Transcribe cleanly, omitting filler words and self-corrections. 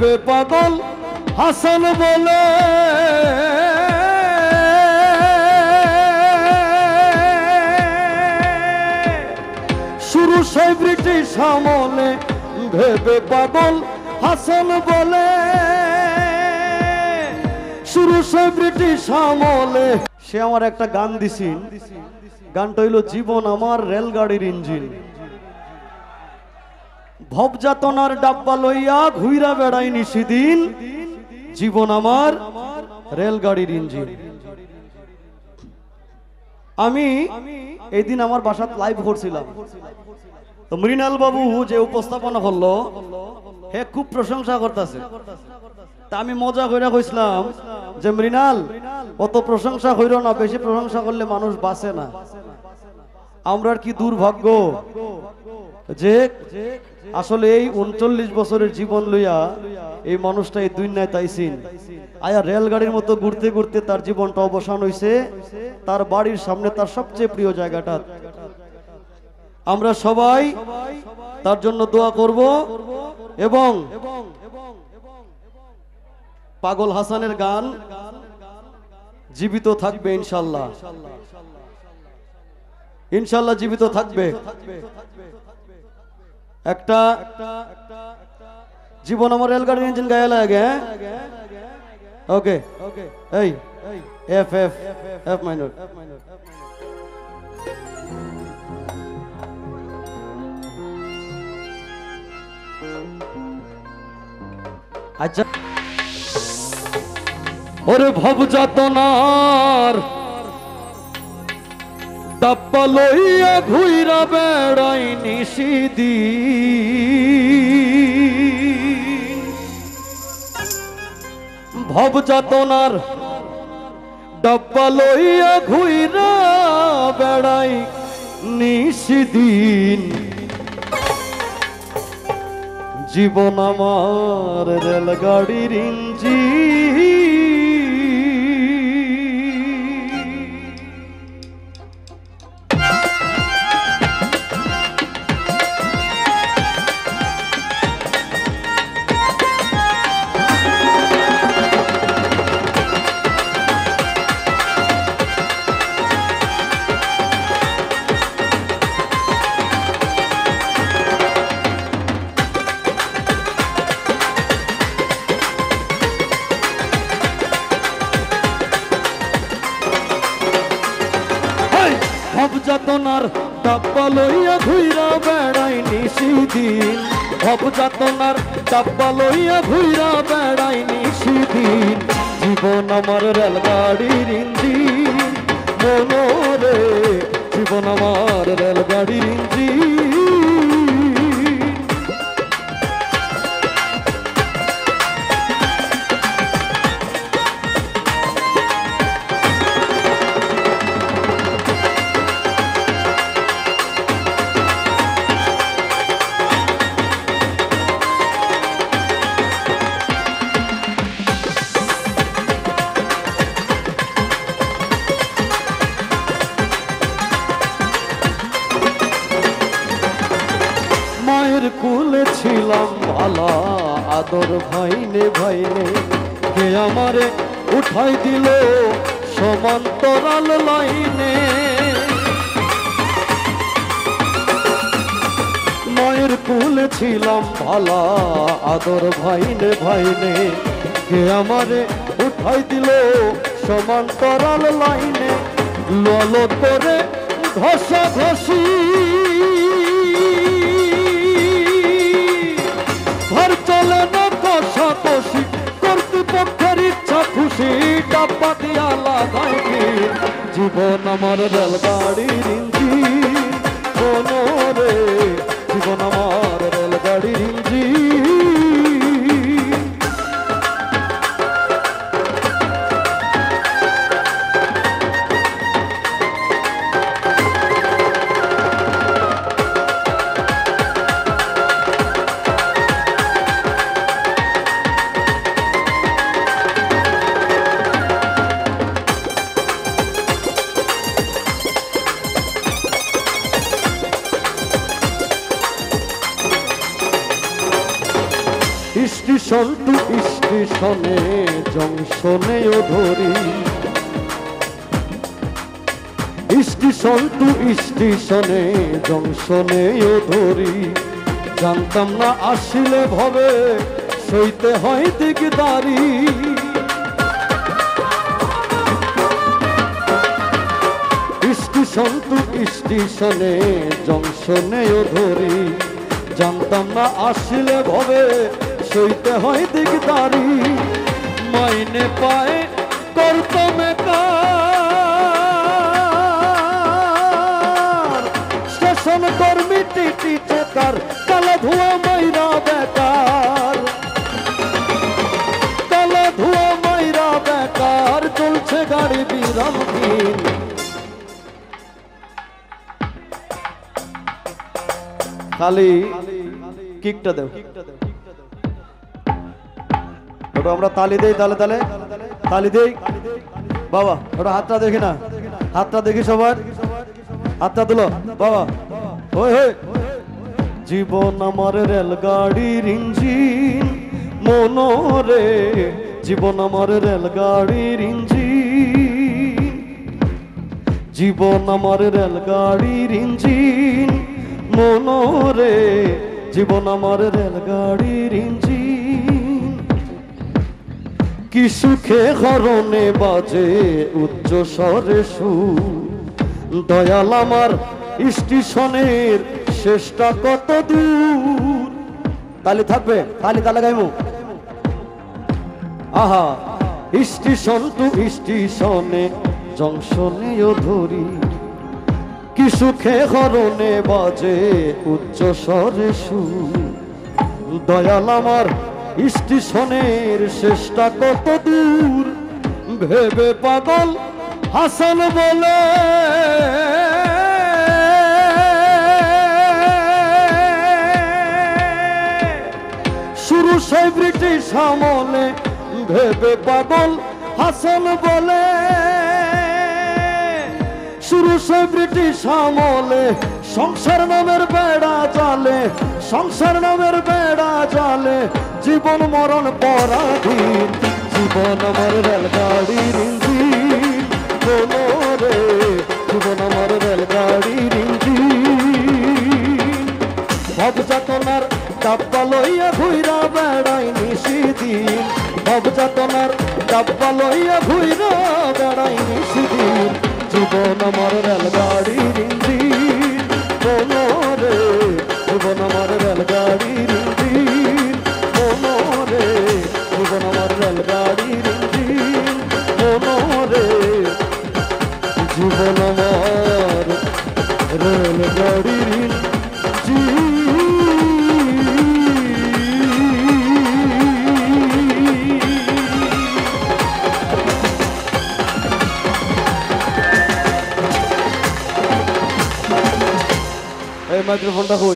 ভেবে পাগল হাসান বলে শুরু সেই ব্রিটিশ আমলে ভেবে পাগল হাসান বলে শুরু সেই ব্রিটিশ আমলে সে আমার একটা গান দিছিল গানটা হইল জীবন আমার রেলগাড়ির ইঞ্জিন ভবযাতনার ডাব্বা লইয়া ঘুইরা বেড়াই নিশিদিন জীবন আমার রেলগাড়ির ইঞ্জিন আমি এই দিন আমার বাসাত লাইভ করছিলাম তো মৃণাল বাবু যে উপস্থাপনা করলো হে খুব প্রশংসা করতেছে তা আমি মজা কইরা কইছিলাম যে মৃণাল অত প্রশংসা কইরো না বেশি প্রশংসা করলে মানুষ বাঁচে না আমরার কি দুর্ভাগ্য যে আসলে এই 39 বছরের জীবন লইয়া এই মানুষটা এই দুনিয়ায় তাইছিন আয়া রেলগাড়ির মতো ঘুরতে ঘুরতে তার জীবনটা অবসান হইছে তার বাড়ির সামনে তার সবচেয়ে প্রিয় জায়গাটা আমরা সবাই তার জন্য দোয়া করব এবং পাগল হাসানের গান জীবিত থাকবে ইনশাআল্লাহ ইনশাআল্লাহ জীবিত থাকবে একটা জীবন আমার রেলগাড়ির ইঞ্জিন গায়ে লাগে ওকে এই এফ এফ এফ মাইনর আচ্ছা ওরে ভবযাতনার ডাব্বা লইয়া ঘুইরা বেড়াই নিশিদিন ভবযাতনার ডাব্বা লইয়া ঘুইরা বেড়াই নিশিদিন জীবন আমার রেলগাড়ির ইঞ্জিন ভবযাতনার ডাব্বা লইয়া ঘুইরা বেড়াই নিশিদিন ভবযাতনার ডাব্বা লইয়া ঘুইরা বেড়াই নিশিদিন জীবন আমার রেলগাড়ির ইঞ্জিন মনোরে জীবন আমার রেলগাড়ির ইঞ্জিন মায়ের কুলে ছিলাম ভালা আদর ভাইনে ভাইনে কে আমারে উঠাই দিল সমান্তরাল লাইনে মায়ের কুলে ছিলাম ভালা আদর ভাইনে ভাইনে কে আমারে উঠাই দিল সমান্তরাল লাইনে লল করে ঘষা ঘষি ঘর চলে না কষাকষি কর্তৃপক্ষের ইচ্ছা খুশি ডাব্বা দিয়া লাগাই জীবন আমার রেলগাড়ির ইঞ্জিন মনোরে জীবন আমার রেলগাড়ির ইঞ্জিন স্টেশন টু স্টেশনে জংশনেও ধরি, স্টেশন টু স্টেশনে জংশনেও ধরি। জানতাম না আসিলে ভবে সইতে হয় দিকদারি, স্টেশন টু স্টেশনে জংশনেও ধরি। জানতাম না আসিলে ভবে সইতে হয় দিকদারি। মাইনে পায় করতাম স্টেশন কর্মী টিটি চেকার, কালা ধোয়া মাইরা বেকার, কালা ধোয়া মাইরা বেকার, চলছে গাড়ি বিরামহীন। খালি কিকটা দেও, ওটা আমরা তালি দেই, তালে তালে তালি দেই বাবা। ওটা হাতটা দেখি না, হাতটা দেখি সবার, হাতটা দিলো বাবা। ওই হই জীবন আমার রেলগাড়ির ইঞ্জিন মনোরে, জীবন আমার রেলগাড়ির ইঞ্জিন, জীবন আমার রেলগাড়ির ইঞ্জিন মনোরে, জীবন আমার রেলগাড়ির ইঞ্জিন। কি সুখে হরণে বাজে উচ্চ স্বরে সুর, দয়াল আমার স্টেশনের শেষটা কত দূর। তালি থাকবে, তালি তালে গাইমু। আহা স্টেশন টু স্টেশনে জংশনেও ধরি, কি সুখে হরণে বাজে উচ্চ স্বরে সুর। দয়াল আমার স্টেশনের শেষটা কত দূর, ভেবে পাগল হাসান বলে শুরু সেই ব্রিটিশ আমলে, ভেবে পাগল হাসান বলে শুরু সেই ব্রিটিশ আমলে। সংসার নামের বেড়া জালে, সংসার নামের বেড়া জালে, জীবন মরণ পরাধীন। জীবন আমার রেলগাড়ির ইঞ্জিন মনোরে, জীবন আমার রেলগাড়ির ইঞ্জিন। ভব যাতনার ডাব্বা লইয়া ঘুইরা বেড়াই নিশিদিন, ভব যাতনার ডাব্বা লইয়া ঘুইরা বেড়াই নিশিদিন। জীবন আমার রেলগাড়ির ইঞ্জিন মনোরে, জীবন আমার রেলগাড়ির ইঞ্জিন মনোরে, জীবন আমার রেলগাড়ির ইঞ্জিন মনোরে, জীবন আমার রেলগাড়ির ইঞ্জিন। এই মাইক্রোফোনটা